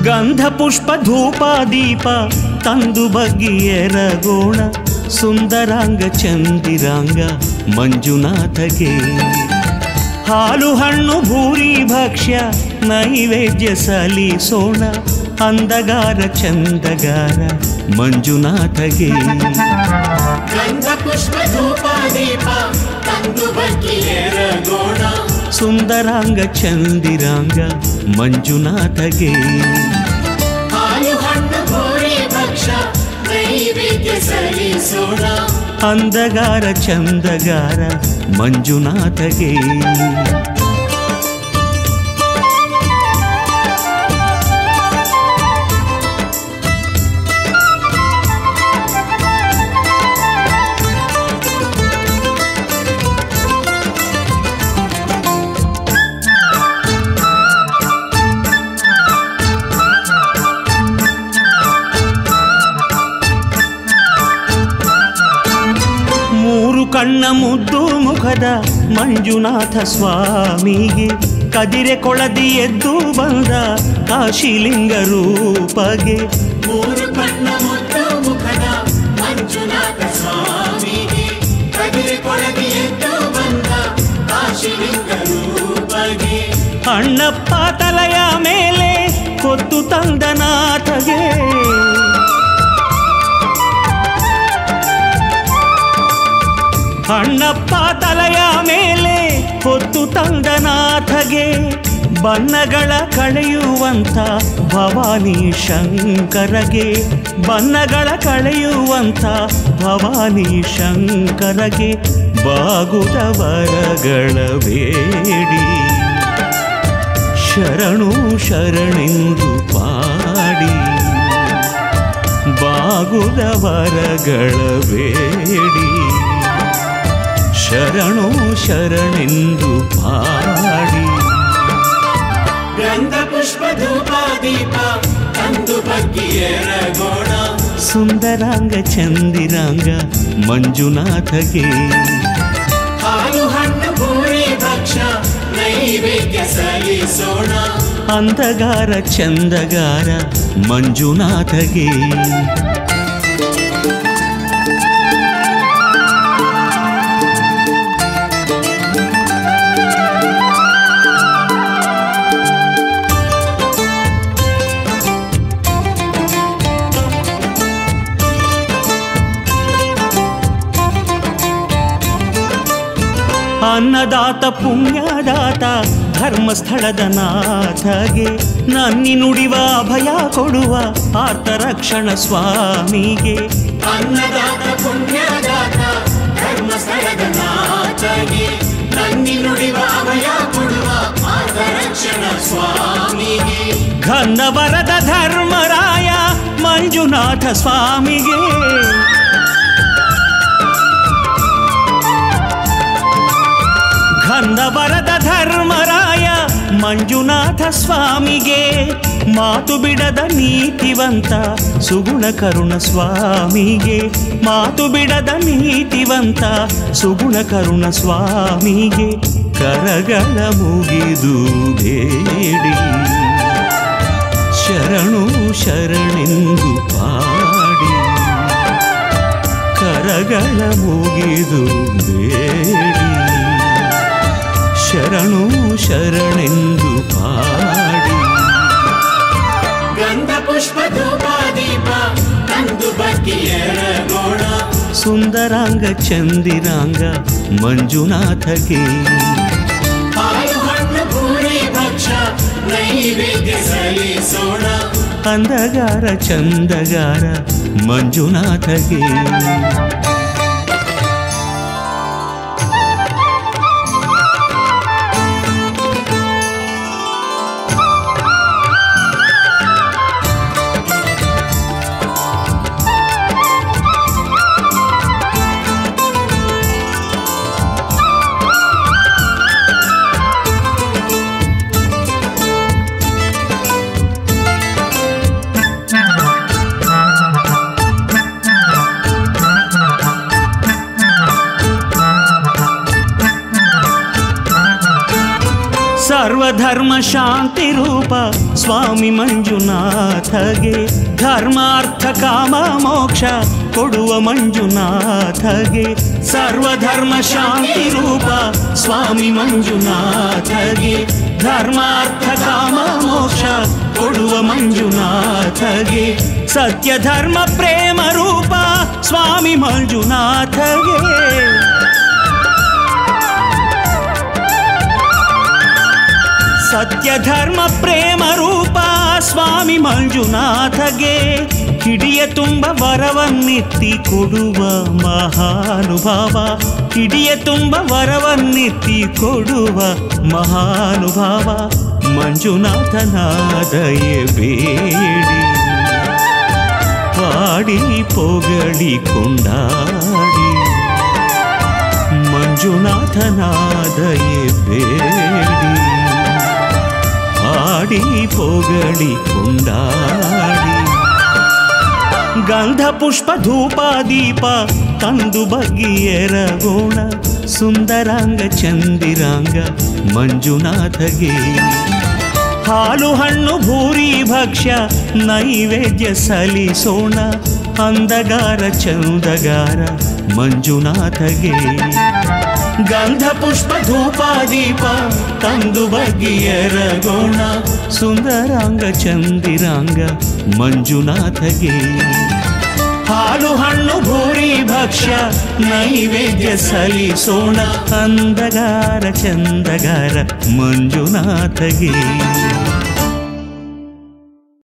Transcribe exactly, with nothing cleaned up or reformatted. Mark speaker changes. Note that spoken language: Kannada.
Speaker 1: ಗಂಧ ಪುಷ್ಪ ಧೂಪ ದೀಪ ತಂದು ಬಗ್ಗಿ ಎರಗೋಣ ಸುಂದರಾಂಗ ಚಂದಿರಾಂಗ ಮಂಜುನಾಥಗೆ. ಹಾಲು ಹಣ್ಣು ಭೂರಿ ಭಕ್ಷ್ಯ ನೈವೇದ್ಯ ಸಲ್ಲಿಸೋಣ ಅಂದಗಾರ ಚಂದಗಾರ ಮಂಜುನಾಥಗೆ.
Speaker 2: ಗಂಧ ಪುಷ್ಪ ಧೂಪ ದೀಪ ತಂದು ಬಗ್ಗಿ ಎರಗೋಣ
Speaker 1: ಸುಂದರಾಂಗ ಚಂದಿರಾಂಗ ಮಂಜುನಾಥಗೆ.
Speaker 2: ಹಾಲು ಹಣ್ಣು ಭೂರಿ ಭಕ್ಷ್ಯ ನೈವೇದ್ಯ ಸಲ್ಲಿಸೋಣ
Speaker 1: ಅಂದಗಾರ ಚಂದಗಾರ ಮಂಜುನಾಥಗೆ. ಕಣ್ಣ ಮುದ್ದು ಮುಖದ ಮಂಜುನಾಥ ಸ್ವಾಮಿಗೆ ಕದಿರೆ ಕೊಳದಿ ಎದ್ದು ಬಂದ ಕಾಶಿಲಿಂಗ ರೂಪಗೆ.
Speaker 2: ಮೂರು ಕಣ್ಣ ಮುದ್ದು ಮುಖದ ಮಂಜುನಾಥ ಸ್ವಾಮಿಗೆ ಕದಿರೆ ಕೊಳದಿ ಎದ್ದು ಬಂದ ಕಾಶಿಲಿಂಗ ರೂಪಗೆ.
Speaker 1: ಅಣ್ಣಪ್ಪ ತಲೆಯ ಮೇಲೆ ಕೊತ್ತು ತಂದ ನಾಥಗೆ. ಅಣ್ಣಪ್ಪ ತಲೆಯ ಮೇಲೆ ಹೊತ್ತು ತಂದನಾಥಗೆ. ಬನ್ನಗಳ ಕಳೆಯುವಂಥ ಭವಾನಿ ಶಂಕರಗೆ. ಬನ್ನಗಳ ಕಳೆಯುವಂಥ ಭವಾನಿ ಶಂಕರಗೆ ಬಾಗುದ ವರಗಳ ಬೇಡಿ ಶರಣು ಶರಣೆಂದು ಪಾಡಿ. ಬಾಗುದ ವರಗಳ ಬೇಡಿ ಶರಣು ಶರಣೆಂದು ಪಾಡಿ.
Speaker 2: ಗಂಧ ಪುಷ್ಪ ಧೂಪ ದೀಪ ತಂದು ಬಗ್ಗಿ ಎರಗೋಣ
Speaker 1: ಸುಂದರಾಂಗ ಚಂದಿರಾಂಗ ಮಂಜುನಾಥಗೆ.
Speaker 2: ಹಾಲು ಹಣ್ಣು ಭೂರಿ ಭಕ್ಷ್ಯ ನೈವೇದ್ಯ ಸಲ್ಲಿಸೋಣ
Speaker 1: ಅಂಧಗಾರ ಚಂದಗಾರ ಮಂಜುನಾಥಗೆ. ಅನ್ನದಾತ ಪುಣ್ಯದಾತ ಧರ್ಮಸ್ಥಳದ ನಾಥಗೆ. ನನ್ನಿ ನುಡಿವ ಅಭಯ ಕೊಡುವ ಆರ್ತ ರಕ್ಷಣ ಸ್ವಾಮಿಗೆ.
Speaker 2: ಅನ್ನದಾತ ಪುಣ್ಯದಾತ ಧರ್ಮಸ್ಥಳದ ನಾಥಗೆ ನನ್ನಿ ನುಡಿವ ಅಭಯ ಕೊಡುವ ಆರ್ತ ರಕ್ಷಣ ಸ್ವಾಮಿಗೆ.
Speaker 1: ಗಂಧವರದ ಧರ್ಮರಾಯ ಮಂಜುನಾಥ ಸ್ವಾಮಿಗೆ. ಗಂಧವರದ ಧರ್ಮರಾಯ ಮಂಜುನಾಥ ಸ್ವಾಮಿಗೆ. ಮಾತು ಬಿಡದ ನೀತಿವಂತ ಸುಗುಣ ಕರುಣ ಸ್ವಾಮಿಗೆ. ಮಾತು ಬಿಡದ ನೀತಿವಂತ ಸುಗುಣ ಕರುಣ ಸ್ವಾಮಿಗೆ. ಕರಗಳ ಮುಗಿದು ಬೇಡಿ ಶರಣು ಶರಣೆಂದು ಪಾಡಿ. ಕರಗಳ ಮುಗಿದು ಬೇಡಿ ಶರಣು ಶರಣೆಂದು ಪಾಡಿ.
Speaker 2: ಗಂಧ ಪುಷ್ಪ ಧೂಪ ದೀಪ ತಂದು ಬಗ್ಗಿ ಎರಗೋಣ
Speaker 1: ಸುಂದರಾಂಗ ಚಂದಿರಾಂಗ ಮಂಜುನಾಥಗೆ.
Speaker 2: ಹಾಲು ಹಣ್ಣು ಭೂರಿ ಭಕ್ಷ್ಯ ನೈವೇದ್ಯ ಸಲ್ಲಿಸೋಣ
Speaker 1: ಅಂಧಗಾರ ಚಂದಗಾರ ಮಂಜುನಾಥಗೆ. ಸರ್ವಧರ್ಮ ಶಾಂತಿ ರೂಪ ಸ್ವಾಮಿ ಮಂಜುನಾಥಗೆ ಧರ್ಮಾರ್ಥ ಕಾಮ ಮೋಕ್ಷ ಕೊಡುವ ಮಂಜುನಾಥಗೆ ಸರ್ವಧರ್ಮ ಶಾಂತಿ ರೂಪ ಸ್ವಾಮಿ ಮಂಜುನಾಥಗೆ ಧರ್ಮಾರ್ಥ ಕಾಮ ಮೋಕ್ಷ ಕೊಡುವ ಮಂಜುನಾಥಗೆ ಸತ್ಯ ಧರ್ಮ ಪ್ರೇಮ ರೂಪ ಸ್ವಾಮಿ ಮಂಜುನಾಥಗೆ ಸತ್ಯ ಧರ್ಮ ಪ್ರೇಮ ರೂಪ ಸ್ವಾಮಿ ಮಂಜುನಾಥಗೆ ಹಿಡಿಯ ತುಂಬ ವರವನ್ನೆತ್ತಿ ಕೊಡುವ ಮಹಾನುಭಾವ ಹಿಡಿಯ ತುಂಬ ವರವನ್ನೆತ್ತಿ ಕೊಡುವ ಮಹಾನುಭಾವ ಮಂಜುನಾಥನಾದಯೆ ಬೇಡಿ ಪಾಡಿ ಪೊಗಳಿ ಕೊಂಡಾಡಿ ಮಂಜುನಾಥನಾದಯೆ ಬೇಡಿ ಆಡಿ ಪೊಗಳಿ ಕೊಂಡಾಡಿ ಗಂಧ ಪುಷ್ಪ ಧೂಪ ದೀಪ ತಂದು ಬಗ್ಗಿಯರಗೋಣ ಸುಂದರಾಂಗ ಚಂದಿರಾಂಗ ಮಂಜುನಾಥಗೆ ಹಾಲು ಹಣ್ಣು ಭೂರಿ ಭಕ್ಷ್ಯ ನೈವೇದ್ಯ ಸಲ್ಲಿಸೋಣ ಅಂದಗಾರ ಚಂದಗಾರ ಮಂಜುನಾಥಗೆ ಗಂಧ ಪುಷ್ಪ ಧೂಪ ದೀಪ ತಂದು ಬಗ್ಗಿಯರಗೋಣ ಸುಂದರಾಂಗ ಚಂದಿರಾಂಗ ಮಂಜುನಾಥಗೆ ಹಾಲು ಹಣ್ಣು ಭೂರಿ ಭಕ್ಷ್ಯ ನೈವೇದ್ಯ ಸಲ್ಲಿಸೋಣ ಅಂದಗಾರ ಚಂದಗಾರ ಮಂಜುನಾಥಗೆ